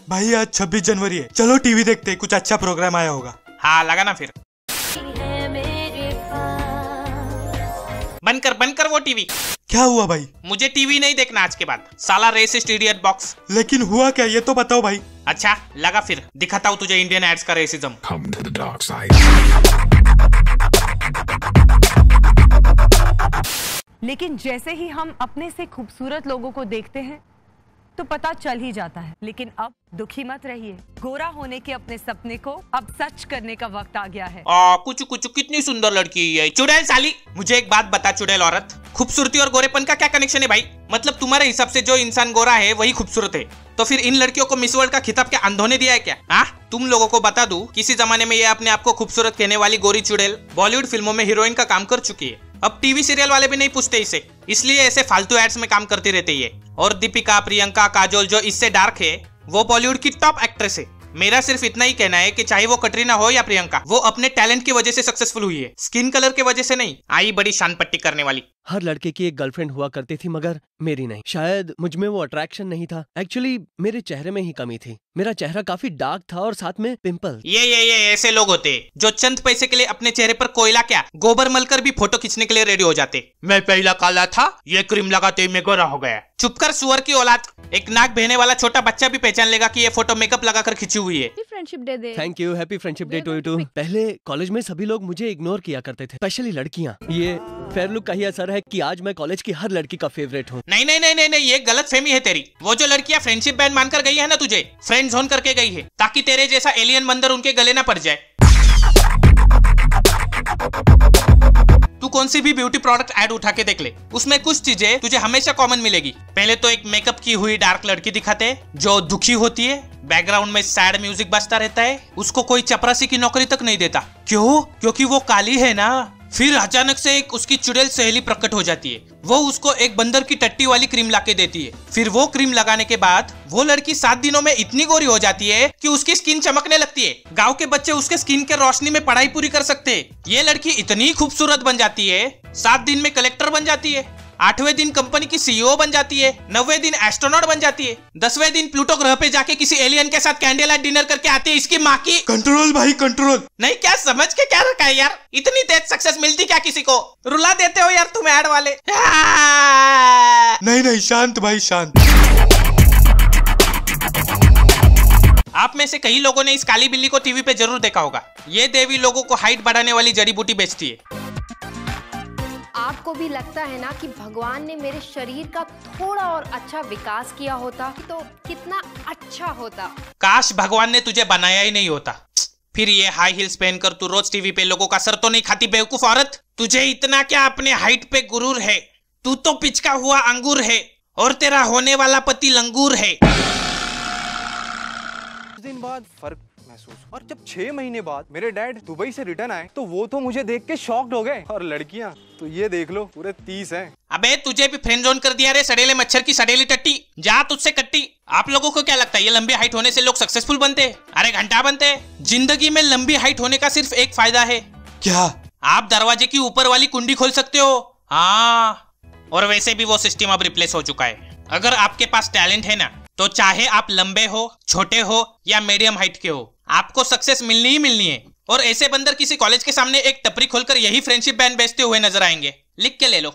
भाई आज 26 जनवरी है, चलो टीवी देखते हैं, कुछ अच्छा प्रोग्राम आया होगा। हाँ लगा ना फिर। बंद कर वो टीवी। क्या हुआ भाई? मुझे टीवी नहीं देखना आज के बाद, साला रेसिस्ट इडियट बॉक्स। लेकिन हुआ क्या ये तो बताओ भाई। अच्छा लगा फिर, दिखाता हूँ तुझे इंडियन एड्स का racism. Come to the dark side. लेकिन जैसे ही हम अपने से खूबसूरत लोगों को देखते हैं तो पता चल ही जाता है। लेकिन अब दुखी मत रहिए, गोरा होने के अपने सपने को अब सच करने का वक्त आ गया है। कुछ कितनी सुंदर लड़की है चुड़ैल साली। मुझे एक बात बता चुड़ैल औरत, खूबसूरती और गोरेपन का क्या कनेक्शन है भाई? मतलब तुम्हारे हिसाब से जो इंसान गोरा है वही खूबसूरत है, तो फिर इन लड़कियों को मिस वर्ल्ड का खिताब क्या अंधों ने दिया है क्या? हाँ तुम लोगों को बता दूं, किसी जमाने में ये अपने आप को खूबसूरत कहने वाली गोरी चुड़ैल बॉलीवुड फिल्मों में हीरोइन का काम कर चुकी है। अब टीवी सीरियल वाले भी नहीं पूछते इसे, इसलिए ऐसे फालतू एड्स में काम करती रहती है। और दीपिका, प्रियंका, काजोल जो इससे डार्क है वो बॉलीवुड की टॉप एक्ट्रेस है। मेरा सिर्फ इतना ही कहना है कि चाहे वो कटरीना हो या प्रियंका, वो अपने टैलेंट की वजह से सक्सेसफुल हुई है, स्किन कलर की वजह से नहीं। आई बड़ी शान पट्टी करने वाली। हर लड़के की एक गर्लफ्रेंड हुआ करती थी, मगर मेरी नहीं। शायद मुझ में वो अट्रैक्शन नहीं था, एक्चुअली मेरे चेहरे में ही कमी थी। मेरा चेहरा काफी डार्क था और साथ में पिंपल। ये ऐसे लोग होते जो चंद पैसे के लिए अपने चेहरे पर कोयला क्या गोबर मलकर भी फोटो खींचने के लिए रेडी हो जाते। मैं पहला काला था, ये क्रीम लगाते ही मैं गोरा हो गया। चुप कर सुअर की औलाद, एक नाक बहने वाला छोटा बच्चा भी पहचान लेगा कि ये फोटो मेकअप लगाकर खींची हुई है। फ्रेंडशिप डे दे। Thank you, happy friendship day to you too. पहले कॉलेज में सभी लोग मुझे इग्नोर किया करते थे, स्पेशली लड़कियां। ये फेयर लुक का ही असर है कि आज मैं कॉलेज की हर लड़की का फेवरेट हूँ। नहीं नहीं नहीं नहीं, ये गलत फहमी है तेरी। वो जो लड़कियां फ्रेंडशिप बैंड मानकर गई है ना तुझे, फ्रेंड जोन करके गई है, ताकि तेरे जैसा एलियन बंदर उनके गले ना पड़ जाए। तू कौन सी भी ब्यूटी प्रोडक्ट ऐड उठा के देख ले, उसमें कुछ चीजें तुझे हमेशा कॉमन मिलेगी। पहले तो एक मेकअप की हुई डार्क लड़की दिखाते हैं जो दुखी होती है, बैकग्राउंड में सैड म्यूजिक बजता रहता है, उसको कोई चपरासी की नौकरी तक नहीं देता। क्यों? क्योंकि वो काली है ना। फिर अचानक से एक उसकी चुड़ैल सहेली प्रकट हो जाती है, वो उसको एक बंदर की टट्टी वाली क्रीम लाके देती है। फिर वो क्रीम लगाने के बाद वो लड़की 7 दिनों में इतनी गोरी हो जाती है कि उसकी स्किन चमकने लगती है। गांव के बच्चे उसके स्किन के रोशनी में पढ़ाई पूरी कर सकते हैं। ये लड़की इतनी खूबसूरत बन जाती है, 7 दिन में कलेक्टर बन जाती है, 8वें दिन कंपनी की सीईओ बन जाती है, 9वें दिन एस्ट्रोनॉट बन जाती है, 10वें दिन प्लूटो ग्रह पे जाके किसी एलियन के साथ कैंडल लाइट डिनर करके आती है। इसकी माँ की कंट्रोल भाई कंट्रोल। नहीं क्या समझ के क्या रखा है यार? इतनी तेज सक्सेस मिलती क्या किसी को? रुला देते हो यार तुम ऐड वाले। नहीं शांत भाई शांत। आप में से कई लोगों ने इस काली बिल्ली को टीवी पे जरूर देखा होगा। ये देवी लोगों को हाइट बढ़ाने वाली जड़ी बूटी बेचती है। आपको भी लगता है ना कि भगवान ने मेरे शरीर का थोड़ा और अच्छा विकास किया होता तो कितना अच्छा होता। काश भगवान ने तुझे बनाया ही नहीं होता। फिर ये हाई हील्स पहनकर तू रोज टीवी पे लोगों का सर तो नहीं खाती बेवकूफ औरत? तुझे इतना क्या अपने हाइट पे गुरूर है? तू तो पिचका हुआ अंगूर है और तेरा होने वाला पति लंगूर है। कुछ दिन बाद फर्क महसूस, और जब 6 महीने बाद मेरे डैड दुबई से रिटर्न आए तो वो तो मुझे देख के शॉक्ड हो गए। और लड़कियां तो ये देख लो पूरे 30 हैं। अबे तुझे भी फ्रेंड जोन कर दिया रे सड़ेले मच्छर की सड़ेली टट्टी, जा तुझसे कट्टी। आप लोगों को क्या लगता है ये लंबी हाइट होने से लोग सक्सेसफुल बनते हैं? अरे घंटा बनते हैं। जिंदगी में लंबी हाइट होने का सिर्फ एक फायदा है। क्या? आप दरवाजे की ऊपर वाली कुंडी खोल सकते हो। हाँ, और वैसे भी वो सिस्टम अब रिप्लेस हो चुका है। अगर आपके पास टैलेंट है ना, तो चाहे आप लंबे हो, छोटे हो या मीडियम हाइट के हो, आपको सक्सेस मिलनी ही मिलनी है। और ऐसे बंदर किसी कॉलेज के सामने एक टपरी खोलकर यही फ्रेंडशिप बैंड बेचते हुए नजर आएंगे। लिख के ले लो।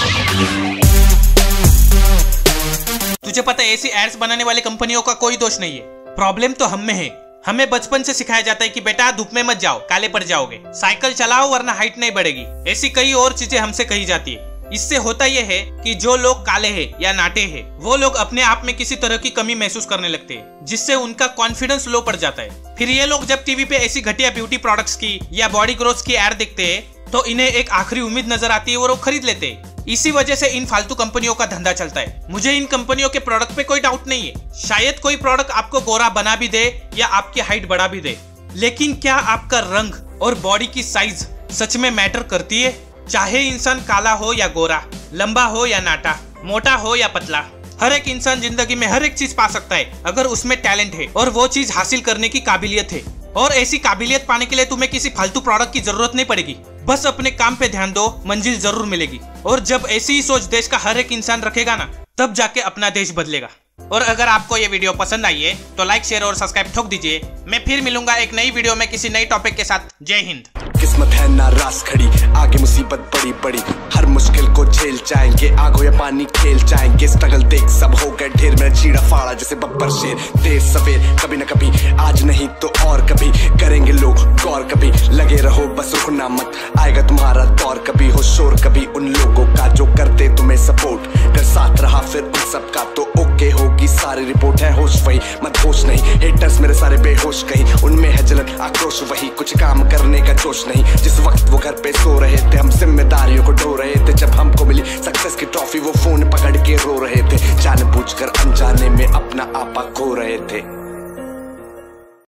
तुझे पता है ऐसी एड्स बनाने वाली कंपनियों का कोई दोष नहीं है, प्रॉब्लम तो हम में है। हमें बचपन से सिखाया जाता है कि बेटा धूप में मत जाओ, काले पड़ जाओगे, साइकिल चलाओ वरना हाइट नहीं बढ़ेगी। ऐसी कई और चीजें हमसे कही जाती है। इससे होता यह है कि जो लोग काले हैं या नाटे हैं, वो लोग अपने आप में किसी तरह की कमी महसूस करने लगते हैं, जिससे उनका कॉन्फिडेंस लो पड़ जाता है। फिर ये लोग जब टीवी पे ऐसी घटिया ब्यूटी प्रोडक्ट्स की या बॉडी ग्रोथ की एड देखते हैं तो इन्हें एक आखिरी उम्मीद नजर आती है और वो खरीद लेते हैं। इसी वजह से इन फालतू कंपनियों का धंधा चलता है। मुझे इन कंपनियों के प्रोडक्ट पे कोई डाउट नहीं है। शायद कोई प्रोडक्ट आपको गोरा बना भी दे या आपकी हाइट बढ़ा भी दे, लेकिन क्या आपका रंग और बॉडी की साइज सच में मैटर करती है? चाहे इंसान काला हो या गोरा, लंबा हो या नाटा, मोटा हो या पतला, हर एक इंसान जिंदगी में हर एक चीज पा सकता है अगर उसमें टैलेंट है और वो चीज हासिल करने की काबिलियत है। और ऐसी काबिलियत पाने के लिए तुम्हें किसी फालतू प्रोडक्ट की जरूरत नहीं पड़ेगी। बस अपने काम पे ध्यान दो, मंजिल जरूर मिलेगी। और जब ऐसी ही सोच देश का हर एक इंसान रखेगा ना, तब जाके अपना देश बदलेगा। और अगर आपको ये वीडियो पसंद आई है तो लाइक शेयर और सब्सक्राइब ठोक दीजिए। मैं फिर मिलूंगा एक नई वीडियो में किसी नई टॉपिक के साथ। जय हिंद। किस्मत है नाराज खड़ी, आगे मुसीबत बड़ी बड़ी, हर मुश्किल को झेल जाएंगे, आग हो या पानी खेल जाएंगे। स्ट्रगल देख सब हो गए ढेर, मेरा चीड़ा फाड़ा जैसे बब्बर शेर। देर सवेर कभी न कभी, आज नहीं तो और कभी करेंगे लोग गौर। कभी लगे रहो बस रुकना मत, आएगा तुम्हारा दौर। कभी हो शोर कभी उन लोगों का जो करते तुम्हें सपोर्ट, कर साथ रहा फिर उन सबका तो ओके होगी सारी रिपोर्ट। है होश वही मत होश नहीं, हेटर्स मेरे सारे बेहोश कहीं, उनमें है जलन आक्रोश वही, कुछ काम करने का जोश नहीं। जिस वक्त वो घर पे सो रहे थे, हम जिम्मेदारियों को ढो रहे थे। जब हमको मिली सक्सेस की ट्रॉफी, वो फोन पकड़ के रो रहे थे। जानबूझकर अनजाने में अपना आपा खो रहे थे।